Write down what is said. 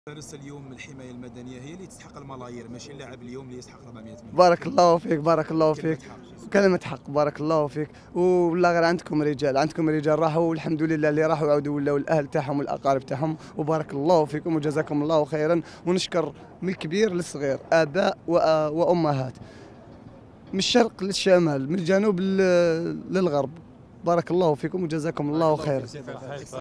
فارس اليوم الحمايه المدنيه هي اللي تستحق الملايير، ماشي اللاعب اليوم اللي يسحق 400 مليون. بارك الله فيك، بارك الله كلمه فيك. حق. كلمة حق، بارك الله فيك. ولا غير عندكم رجال، عندكم رجال راحوا والحمد لله اللي راحوا وعاودوا ولاو الاهل تاعهم والاقارب تاعهم، وبارك الله فيكم وجزاكم الله خيرا. ونشكر من الكبير للصغير، اباء وامهات، من الشرق للشمال، من الجنوب للغرب. بارك الله فيكم وجزاكم الله خيرا.